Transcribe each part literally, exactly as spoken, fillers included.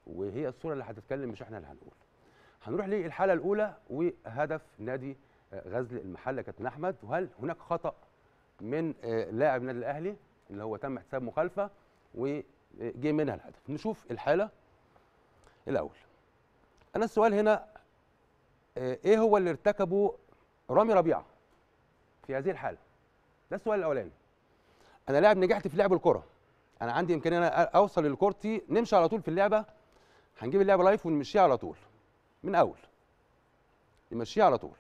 وهي الصوره اللي هتتكلم مش احنا اللي هنقول. هنروح للحاله الاولى وهدف نادي غزل المحله كابتن احمد، وهل هناك خطا من لاعب النادي الاهلي اللي هو تم احتساب مخالفه وجه منها الهدف. نشوف الحاله الاول. انا السؤال هنا ايه هو اللي ارتكبه رامي ربيعه في هذه الحاله؟ ده السؤال الاولاني. انا لاعب نجحت في لعب الكره، انا عندي امكانيه انا اوصل لكورتي، نمشي على طول في اللعبه، هنجيب اللعبه لايف ونمشيها على طول من اول، نمشيها على طول.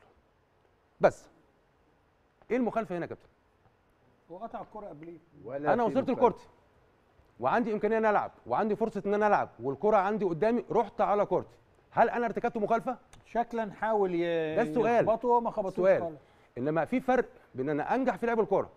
بس ايه المخالفه هنا يا كابتن؟ هو قطع الكره قبليه. انا وصلت لكورتي وعندي امكانيه ان انا العب وعندي فرصه ان انا العب والكره عندي قدامي، رحت على كورتي، هل انا ارتكبت مخالفه؟ شكلا حاول ي... ده السؤال، يخبطه وما خبطوش خالص. انما في فرق بين ان انا انجح في لعب الكره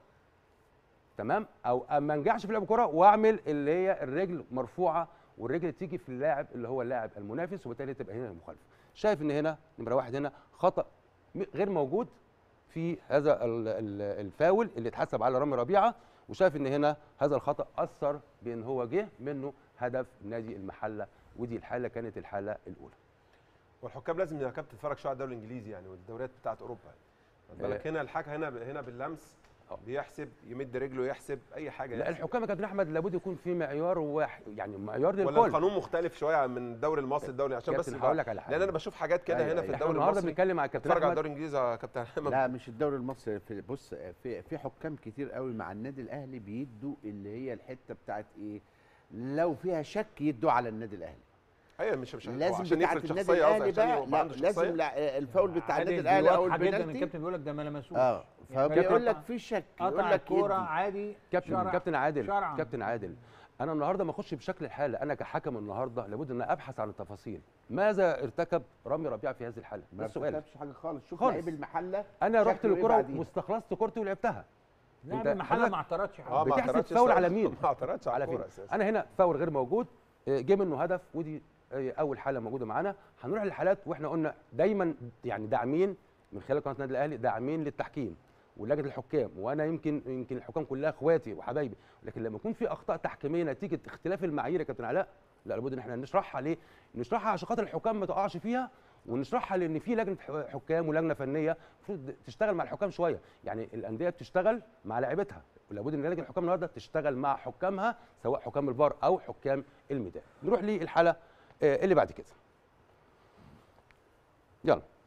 تمام او ما انجحش في لعب الكره واعمل اللي هي الرجل مرفوعه والرجل تيجي في اللاعب اللي هو اللاعب المنافس، وبالتالي تبقى هنا المخالفه. شايف ان هنا نمره واحد هنا خطا غير موجود في هذا الفاول اللي اتحسب على رامي ربيعه، وشايف ان هنا هذا الخطا اثر بان هو جه منه هدف نادي المحله، ودي الحاله كانت الحاله الاولى. والحكام لازم يا كابتن تتفرج شويه على الدوري الانجليزي يعني والدوريات بتاعت اوروبا يعني. بالك هنا الحكم هنا هنا باللمس بيحسب، يمد رجله يحسب اي حاجه. لا الحكام يا كابتن احمد لابد يكون في معيار واحد، يعني معيار للكل. ولا القانون مختلف شويه من الدوري المصري الدوري عشان بس هقول لك على حاجه، لان انا بشوف حاجات كده أيوة هنا في الدوري المصري. النهارده بنتكلم على كابتن احمد، اتفرج على الدوري الانجليزي يا كابتن احمد. لا مش الدوري المصري، في بص في في حكام كتير قوي مع النادي الاهلي بيدوا اللي هي الحته بتاعت ايه، لو فيها شك يدوا على النادي الاهلي. ايوه مش مش لازم عشان بتاعت يفرض النادي شخصيه الاهلي بقى، لا لازم لا الفاول بتاع النادي الاهلي او البنالتي الكابتن بيقول لك ده ما لمسوش. اه فبيقول لك في شك، يقول لك كوره عادي. كابتن كابتن عادل شرعا. كابتن عادل انا النهارده ما اخش بشكل الحاله، انا كحكم النهارده لابد ان ابحث عن التفاصيل، ماذا ارتكب رامي ربيعه في هذه الحاله؟ ما ارتكبش حاجه خالص. شوف خالص. لعيب المحله انا رحت للكره واستخلصت كورتي ولعبتها. لاعب المحله ما اعترضش حاجه. بتحسب فاول على مين؟ ما اعترضش على الكوره اساسا. انا هنا فاول غير موجود، جه منه هدف، ودي اول حاله موجوده معانا. هنروح للحالات، واحنا قلنا دايما يعني داعمين من خلال قناه النادي الاهلي، داعمين للتحكيم ولجنه الحكام، وانا يمكن يمكن الحكام كلها اخواتي وحبايبي، لكن لما يكون في اخطاء تحكيميه نتيجه اختلاف المعايير يا كابتن علاء، لا لابد ان احنا نشرحها. ليه؟ نشرحها عشان خاطر الحكام ما تقعش فيها، ونشرحها لان في لجنه حكام ولجنه فنيه المفروض تشتغل مع الحكام شويه، يعني الانديه بتشتغل مع لاعبتها، ولابد ان لجنه الحكام النهارده تشتغل مع حكامها سواء حكام الفار او حكام الميدان. نروح للحاله اللي بعد كده. يلا.